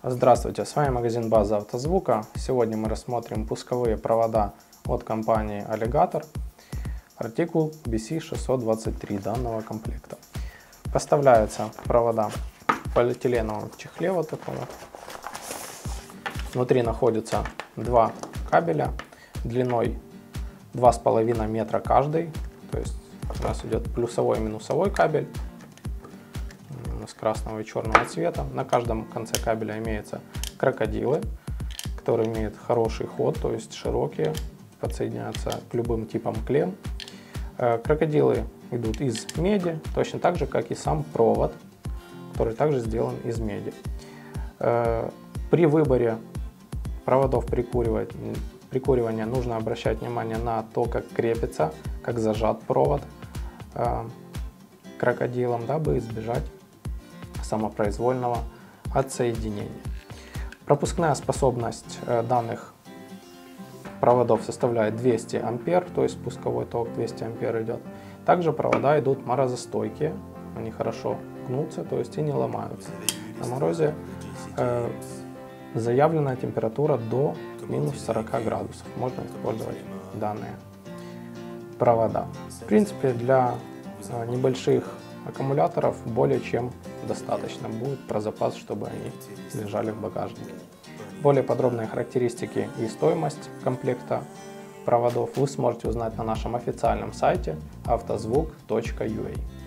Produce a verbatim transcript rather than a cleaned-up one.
Здравствуйте, с вами магазин База Автозвука. Сегодня мы рассмотрим пусковые провода от компании Alligator, артикул би си шестьсот двадцать три данного комплекта. Поставляются провода в полиэтиленовом чехле вот таком вот. Внутри находятся два кабеля длиной два с половиной метра каждый. То есть у нас идет плюсовой и минусовой кабель с красного и черного цвета. На каждом конце кабеля имеются крокодилы, которые имеют хороший ход, то есть широкие, подсоединяются к любым типам клемм. Крокодилы идут из меди, точно так же, как и сам провод, который также сделан из меди. При выборе проводов прикуривания, прикуривания нужно обращать внимание на то, как крепится, как зажат провод крокодилом, дабы избежать самопроизвольного отсоединения. Пропускная способность данных проводов составляет двести ампер, то есть пусковой ток двести ампер идет. Также провода идут морозостойкие, они хорошо гнутся, то есть и не ломаются. На морозе э, заявленная температура до минус сорока градусов. Можно использовать данные провода. В принципе, для э, небольших аккумуляторов более чем достаточно будет про запас, чтобы они лежали в багажнике. Более подробные характеристики и стоимость комплекта проводов вы сможете узнать на нашем официальном сайте автозвук точка ю а.